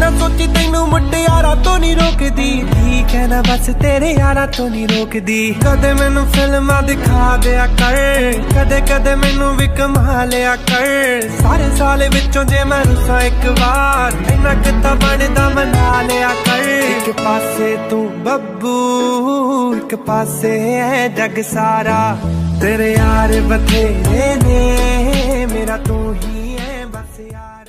ना सोची तैनू मुटियारा तो नहीं रोकदी, ठीक है ना बस तेरे यारा तो नहीं रोकदी। कदे मैनू फिल्मां दिखा दिया कर, कदे कदे मैनू भी कमा लिया कर। सारे साल विचों जे मैं रुसा एक बार, इन्ना किता बनदा मना लिया कर। एक पासे तू बब्बू, एक पासे है जग सारा, तेरे यार बथेरे ने, मेरा तू ही है बस यार।